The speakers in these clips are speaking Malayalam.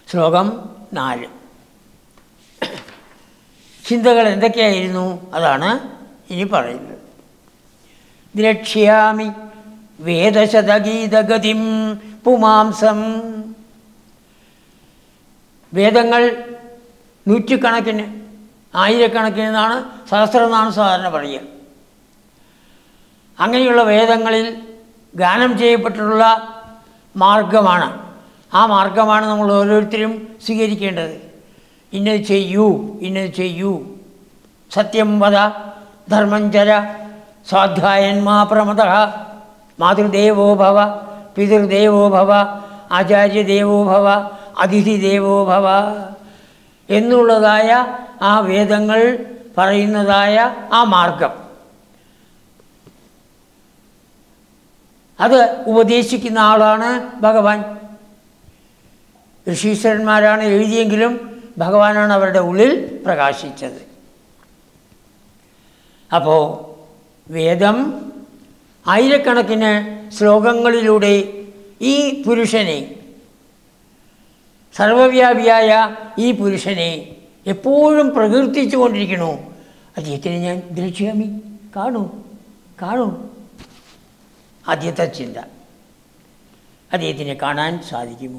ശ്ലോകം 4. ചിന്തകൾ എന്തൊക്കെയായിരുന്നു അതാണ് ഇനി പറയുന്നത്. ദ്രക്ഷ്യാമി വേദശതഗീതഗതിം പുമാംസം. വേദങ്ങൾ നൂറ്റിക്കണക്കിന് ആയിരക്കണക്കിന് എന്നാണ്, സഹസ്രമെന്നാണ് സാധാരണ പറയുക. അങ്ങനെയുള്ള വേദങ്ങളിൽ ഗാനം ചെയ്യപ്പെട്ടിട്ടുള്ള മാർഗമാണ്. ആ മാർഗമാണ് നമ്മൾ ഓരോരുത്തരും സ്വീകരിക്കേണ്ടത്. ഇന്നത് ചെയ്യൂ, ഇന്നത് ചെയ്യൂ, സത്യം വദ, ധർമ്മം ചര, സ്വാധ്യായന്മാ പ്രമദ, മാതൃദേവോ ഭവ, പിതൃദേവോ ഭവ, ആചാര്യദേവോ ഭവ, അതിഥിദേവോ ഭവ എന്നുള്ളതായ ആ വേദങ്ങൾ പറയുന്നതായ ആ മാർഗം, അത് ഉപദേശിക്കുന്ന ആളാണ് ഭഗവാൻ. ഋഷീശ്വരന്മാരാണ് എഴുതിയെങ്കിലും ഭഗവാനാണ് അവരുടെ ഉള്ളിൽ പ്രകാശിച്ചത്. അപ്പോൾ വേദം ആയിരക്കണക്കിന് ശ്ലോകങ്ങളിലൂടെ ഈ പുരുഷനെ, സർവവ്യാപിയായ ഈ പുരുഷനെ എപ്പോഴും പ്രകീർത്തിച്ചു കൊണ്ടിരിക്കണു. അദ്ദേഹത്തിനെ ഞാൻ ദ്രക്ഷ്യാമി, കാണൂ കാണൂ. ആദ്യത്തെ ചിന്ത, അദ്ദേഹത്തിനെ കാണാൻ സാധിക്കുമോ?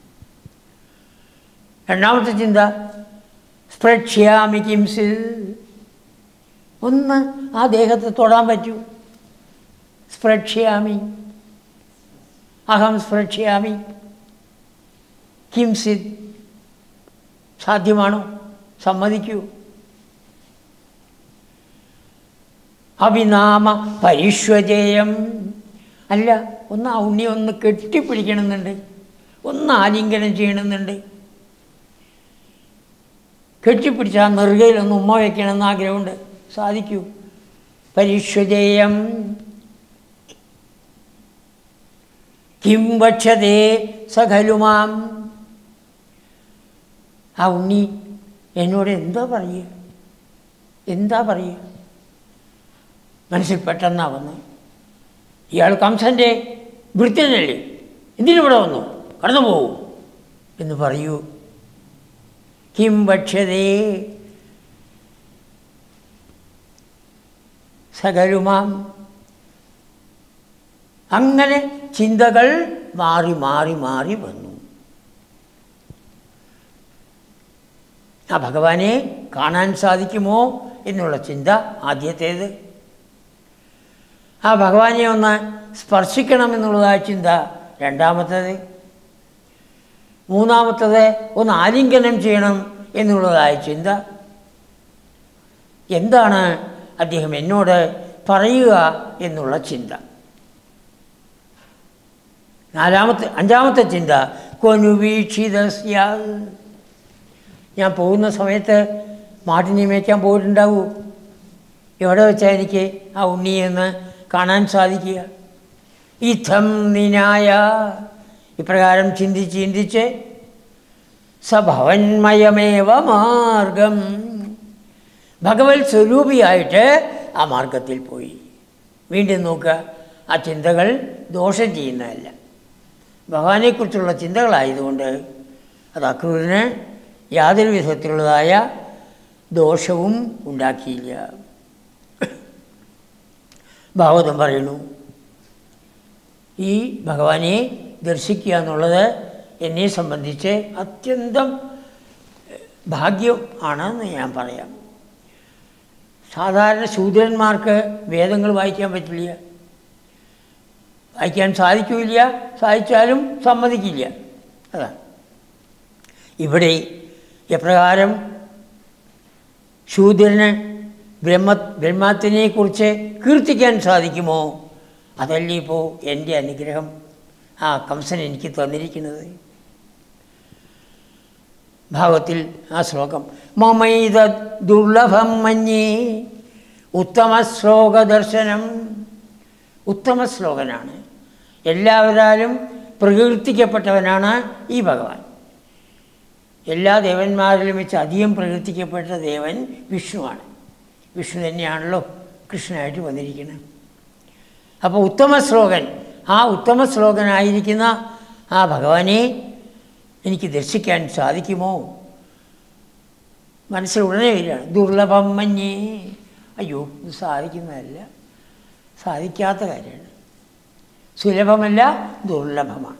രണ്ടാമത്തെ ചിന്ത, സ്പൃക്ഷ്യാമി കിംസിൽ, ഒന്ന് ആ ദേഹത്തെ തൊടാൻ പറ്റൂ. സ്പൃക്ഷ്യാമി, അഹം സ്പൃക്ഷ്യാമി കിംസിത്, സാധ്യമാണോ? സമ്മതിക്കൂ. അഭിനാമ പരിഷ്വജേയം, അല്ല, ഒന്ന് ആ ഉണ്ണി ഒന്ന് കെട്ടിപ്പിടിക്കണമെന്നുണ്ട്, ഒന്ന് ആലിംഗനം ചെയ്യണമെന്നുണ്ട്. കെട്ടിപ്പിടിച്ചാൽ നെറുകയിലൊന്ന് ഉമ്മ വയ്ക്കണമെന്ന് ആഗ്രഹമുണ്ട്, സാധിക്കൂ. പരിഷ്വജേയം കിം വക്ഷതേ സഖലുമാം, ആ ഉണ്ണി എന്നോട് എന്താ പറയുക, എന്താ പറയുക? മനസ്സിൽ പെട്ടെന്നാ വന്ന്, ഇയാൾ കംസൻ്റെ ഭൃത്യനല്ലേ, എന്തിനിവിടെ വന്നു, കടന്നു പോകൂ എന്ന് പറയൂ. കിം വക്ഷ്യതേ സകലുമാം. അങ്ങനെ ചിന്തകൾ മാറി മാറി മാറി വന്നു. ആ ഭഗവാനെ കാണാൻ സാധിക്കുമോ എന്നുള്ള ചിന്ത ആദ്യത്തേത്. ആ ഭഗവാനെ ഒന്ന് സ്പർശിക്കണമെന്നുള്ളതായ ചിന്ത രണ്ടാമത്തേത്. മൂന്നാമത്തേത് ഒന്ന് ആലിംഗനം ചെയ്യണം എന്നുള്ളതായ ചിന്ത. എന്താണ് അദ്ദേഹം എന്നോട് പറയുക എന്നുള്ള ചിന്ത. അഞ്ചാമത്തെ ചിന്ത, കൊനുവീക്ഷിതസ്യ, ഞാൻ പോകുന്ന സമയത്ത് മാട്ടിനെ മേയ്ക്കാൻ പോയിട്ടുണ്ടാവൂ, എവിടെ വെച്ചാൽ എനിക്ക് ആ ഉണ്ണിയെന്ന് കാണാൻ സാധിക്കുക. ഇത്തം നിനായ, ഇപ്രകാരം ചിന്തിച്ച് ചിന്തിച്ച് സഭവന്മയമേവ മാർഗം, ഭഗവത് സ്വരൂപിയായിട്ട് ആ മാർഗത്തിൽ പോയി. വീണ്ടും നോക്കുക, ആ ചിന്തകൾ ദോഷം ചെയ്യുന്നതല്ല, ഭഗവാനെക്കുറിച്ചുള്ള ചിന്തകളായതുകൊണ്ട് അത് അക്രൂരന് യാതൊരു വിധത്തിലുള്ളതായ ദോഷവും ഉണ്ടാക്കിയില്ല. ഭാഗവതം പറയുന്നു, ഈ ഭഗവാനെ ദർശിക്കുക എന്നുള്ളത് എന്നെ സംബന്ധിച്ച് അത്യന്തം ഭാഗ്യം ആണെന്ന് ഞാൻ പറയാം. സാധാരണ ശൂദ്രന്മാർക്ക് വേദങ്ങൾ വായിക്കാൻ പറ്റില്ല, വായിക്കാൻ സാധിക്കില്ല, സാധിച്ചാലും സമ്മതിക്കില്ല. അതാണ് ഇവിടെ എപ്രകാരം ശൂദ്രന് ബ്രഹ്മത്തിനെക്കുറിച്ച് കീർത്തിക്കാൻ സാധിക്കുമോ, അതല്ലേ ഇപ്പോൾ എൻ്റെ അനുഗ്രഹം ആ കംസൻ എനിക്ക് തന്നിരിക്കുന്നത്. ഭാഗവത്തിൽ ആ ശ്ലോകം, മമൈത ദുർലഭം മഞ്ഞേ ഉത്തമ ശ്ലോക ദർശനം, ഉത്തമ ശ്ലോകനാണ്, എല്ലാവരാലും പ്രകീർത്തിക്കപ്പെട്ടവനാണ് ഈ ഭഗവാൻ. എല്ലാ ദേവന്മാരിലും വെച്ച് അധികം പ്രകീർത്തിക്കപ്പെട്ട ദേവൻ വിഷ്ണുവാണ്. വിഷ്ണു തന്നെയാണല്ലോ കൃഷ്ണനായിട്ട് വന്നിരിക്കുന്നത്. അപ്പോൾ ഉത്തമ ശ്ലോകൻ, ആ ഉത്തമ ശ്ലോകനായിരിക്കുന്ന ആ ഭഗവാനെ എനിക്ക് ദർശിക്കാൻ സാധിക്കുമോ? മനസ്സിൽ ഉടനെ വരികയാണ് ദുർലഭം മഞ്ഞേ. അയ്യോ, ഇത് സാധിക്കുന്നതല്ല, സാധിക്കാത്ത കാര്യമാണ്. സുലഭമല്ല, ദുർലഭമാണ്.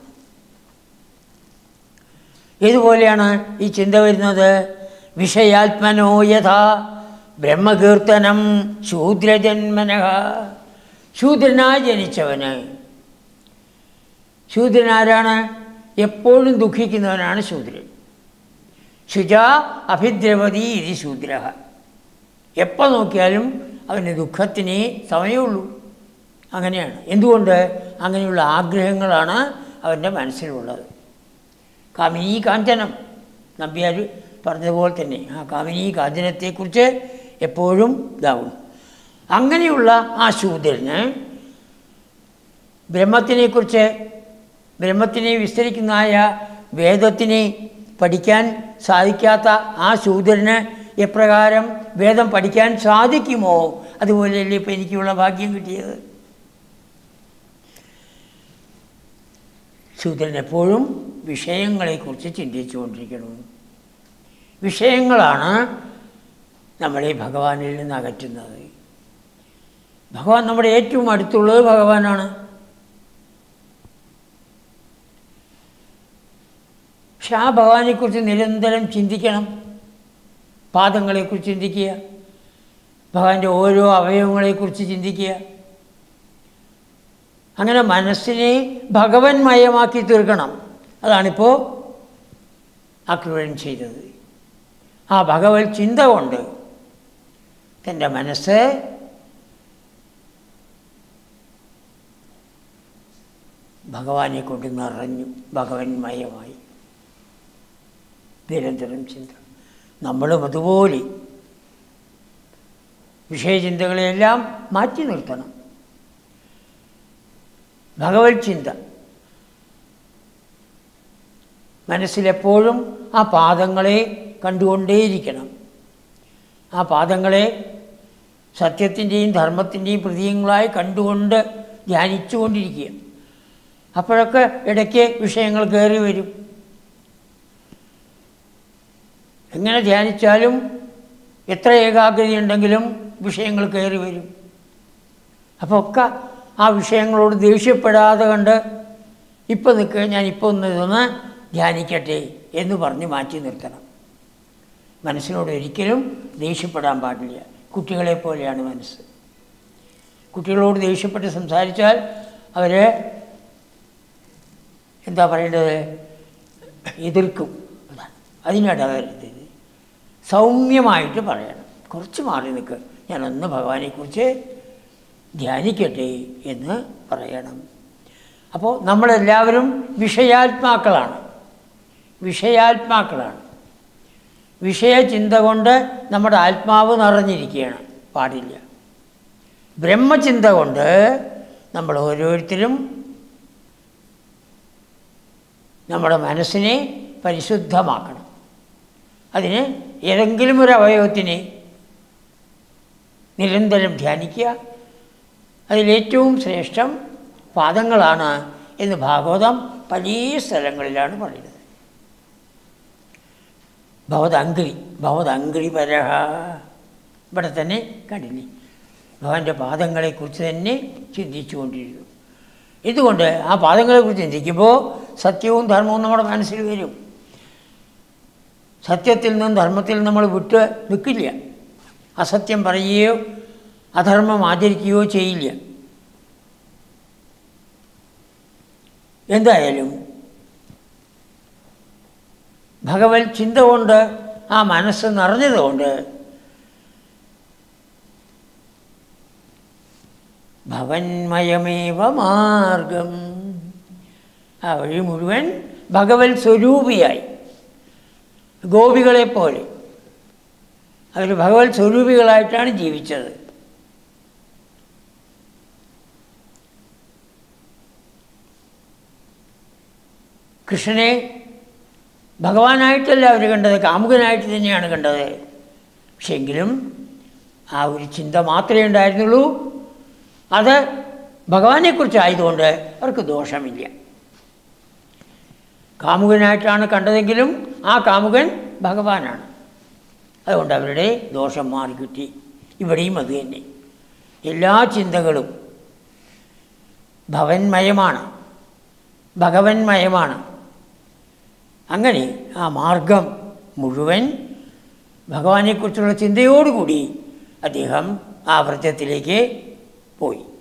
ഏതുപോലെയാണ് ഈ ചിന്ത വരുന്നത്? വിഷയാത്മനോ യഥാ ബ്രഹ്മകീർത്തനം ശൂദ്രജന്മനഃ. ശൂദ്രനായി ജനിച്ചവന്, ശൂദ്രനാരാണ്? എപ്പോഴും ദുഃഖിക്കുന്നവനാണ് ശൂദ്രൻ. ശുചാ അഭിദ്രവതി ഇതി ശൂദ്ര. എപ്പോൾ നോക്കിയാലും അവന് ദുഃഖത്തിനേ സമയമുള്ളൂ. അങ്ങനെയാണ്. എന്തുകൊണ്ട്? അങ്ങനെയുള്ള ആഗ്രഹങ്ങളാണ് അവൻ്റെ മനസ്സിലുള്ളത്. കാമിനീ കാഞ്ചനം, നമ്പ്യാർ പറഞ്ഞതുപോലെ തന്നെ ആ കാമിനീ കാഞ്ചനത്തെക്കുറിച്ച് എപ്പോഴും ഇതാവും. അങ്ങനെയുള്ള ആ ശൂദ്രന് ബ്രഹ്മത്തിനെക്കുറിച്ച്, ബ്രഹ്മത്തിനെ വിസ്തരിക്കുന്നതായ വേദത്തിനെ പഠിക്കാൻ സാധിക്കാത്ത ആ ശൂദ്രന് എപ്രകാരം വേദം പഠിക്കാൻ സാധിക്കുമോ? അതുപോലെയല്ലേ ഇപ്പം എനിക്കുള്ള ഭാഗ്യം കിട്ടിയത്. ശൂദ്രൻ എപ്പോഴും വിഷയങ്ങളെക്കുറിച്ച് ചിന്തിച്ചുകൊണ്ടിരിക്കണം. വിഷയങ്ങളാണ് നമ്മളെ ഭഗവാനിൽ നിന്ന് അകറ്റുന്നത്. ഭഗവാൻ നമ്മുടെ ഏറ്റവും അടുത്തുള്ളത് ഭഗവാനാണ്. പക്ഷെ ആ ഭഗവാനെക്കുറിച്ച് നിരന്തരം ചിന്തിക്കണം. പാദങ്ങളെക്കുറിച്ച് ചിന്തിക്കുക, ഭഗവാന്റെ ഓരോ അവയവങ്ങളെക്കുറിച്ച് ചിന്തിക്കുക. അങ്ങനെ മനസ്സിനെ ഭഗവന്മയമാക്കി തീർക്കണം. അതാണിപ്പോൾ അക്രൂരൻ ചെയ്തത്. ആ ഭഗവത് ചിന്ത കൊണ്ട് തൻ്റെ മനസ്സ് ഭഗവാനെ കൊണ്ട് നിറഞ്ഞു, ഭഗവന്മയമായി. നിരന്തരം ചിന്ത. നമ്മളും അതുപോലെ വിഷയചിന്തകളെയെല്ലാം മാറ്റി നിർത്തണം. ഭഗവത് ചിന്ത മനസ്സിലെപ്പോഴും ആ പാദങ്ങളെ കണ്ടുകൊണ്ടേയിരിക്കണം. ആ പാദങ്ങളെ സത്യത്തിൻ്റെയും ധർമ്മത്തിൻ്റെയും പ്രതീകങ്ങളായി കണ്ടുകൊണ്ട് ധ്യാനിച്ചു കൊണ്ടിരിക്കുക. അപ്പോഴൊക്കെ ഇടയ്ക്ക് വിഷയങ്ങൾ കയറി വരും. എങ്ങനെ ധ്യാനിച്ചാലും എത്ര ഏകാഗ്രതയുണ്ടെങ്കിലും വിഷയങ്ങൾ കയറി വരും. അപ്പോൾ ഒക്കെ ആ വിഷയങ്ങളോട് ദേഷ്യപ്പെടാതെ കണ്ട് ഇപ്പം നിൽക്കുക, ഞാനിപ്പോൾ ഇതൊന്ന് ധ്യാനിക്കട്ടെ എന്ന് പറഞ്ഞ് മാറ്റി നിർത്തണം. മനസ്സിനോട് ഒരിക്കലും ദേഷ്യപ്പെടാൻ പാടില്ല. കുട്ടികളെ പോലെയാണ് മനസ്സ്. കുട്ടികളോട് ദേഷ്യപ്പെട്ട് സംസാരിച്ചാൽ അവർ എന്താ പറയേണ്ടത്? എതിർക്കും. അതിനിടവരുത്. സൗമ്യമായിട്ട് പറയണം. കുറച്ച് മാറി നിൽക്കുക, ഞാനൊന്ന് ഭഗവാനെക്കുറിച്ച് ധ്യാനിക്കട്ടെ എന്ന് പറയണം. അപ്പോൾ നമ്മളെല്ലാവരും വിഷയാത്മാക്കളാണ്. വിഷയചിന്ത കൊണ്ട് നമ്മുടെ ആത്മാവ് നിറഞ്ഞിരിക്കുകയാണ്. പാടില്ല. ബ്രഹ്മചിന്ത കൊണ്ട് നമ്മൾ ഓരോരുത്തരും നമ്മുടെ മനസ്സിനെ പരിശുദ്ധമാക്കണം. അതിന് ഏതെങ്കിലും ഒരു അവയവത്തിനെ നിരന്തരം ധ്യാനിക്കുക. അതിലേറ്റവും ശ്രേഷ്ഠം പാദങ്ങളാണ് എന്ന് ഭാഗവതം പല സ്ഥലങ്ങളിലാണ് പറയുന്നത്. ഭവദംഗ്രി പരഹ, ഇവിടെ തന്നെ കണ്ടില്ലേ, ഭഗവാന്റെ പാദങ്ങളെക്കുറിച്ച് തന്നെ ചിന്തിച്ചു കൊണ്ടിരിക്കുന്നു. ഇതുകൊണ്ട് ആ പാദങ്ങളെക്കുറിച്ച് ചിന്തിക്കുമ്പോൾ സത്യവും ധർമ്മവും നമ്മുടെ മനസ്സിൽ വരും. സത്യത്തിൽ നിന്നും ധർമ്മത്തിൽ നമ്മൾ വിട്ട് നിൽക്കില്ല. അസത്യം പറയുകയോ അധർമ്മം ആചരിക്കുകയോ ചെയ്യില്ല. എന്തായാലും ഭഗവത് ചിന്ത കൊണ്ട് ആ മനസ്സ് നിറഞ്ഞതുകൊണ്ട് ഭവന്മയമേവ മാർഗം, ആ വഴി മുഴുവൻ ഭഗവത് സ്വരൂപിയായി, ഗോപികളെപ്പോലെ അവർ ഭഗവത് സ്വരൂപികളായിട്ടാണ് ജീവിച്ചത്. കൃഷ്ണനെ ഭഗവാനായിട്ടല്ല അവർ കണ്ടത്, കാമുകനായിട്ട് തന്നെയാണ് കണ്ടത്. പക്ഷെ എങ്കിലും ആ ഒരു ചിന്ത മാത്രമേ ഉണ്ടായിരുന്നുള്ളൂ. അത് ഭഗവാനെക്കുറിച്ചായതുകൊണ്ട് അവർക്ക് ദോഷമില്ല. കാമുകനായിട്ടാണ് കണ്ടതെങ്കിലും ആ കാമുകൻ ഭഗവാനാണ്. അതുകൊണ്ട് അവരുടെ ദോഷം മാറിക്കിട്ടി. ഇവിടെയും അത് തന്നെ. എല്ലാ ചിന്തകളും ഭവന്മയമാണ്, ഭഗവന്മയമാണ്. അങ്ങനെ ആ മാർഗം മുഴുവൻ ഭഗവാനെക്കുറിച്ചുള്ള ചിന്തയോടുകൂടി അദ്ദേഹം ആ വ്രതത്തിലേക്ക് പോയി.